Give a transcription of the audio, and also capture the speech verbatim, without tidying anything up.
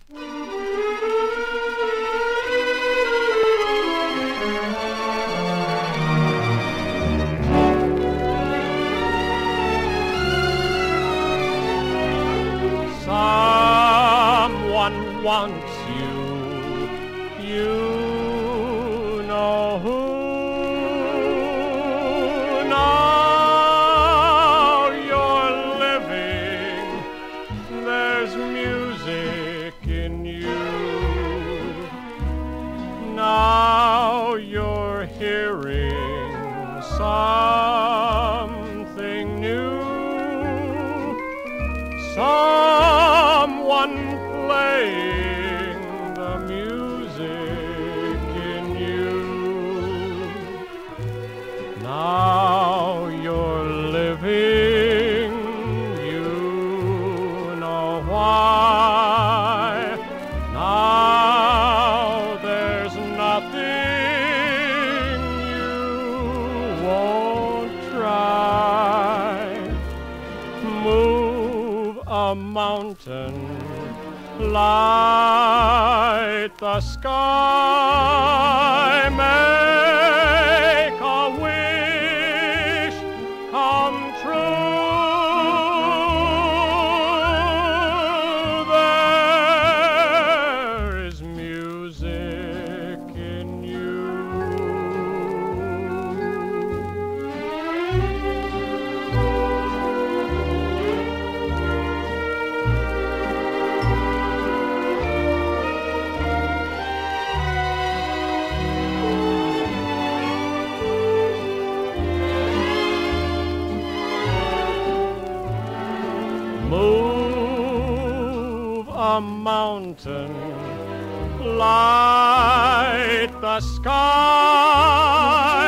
Someone wants you, you know who. Now you're living, there's music in you. Now you're hearing something new. Someone playing the music in you. Now you're living, you know why. Now there's nothing you won't try. Move a mountain, light the sky, make a wish come true. There is music in you. Move a mountain, light the sky.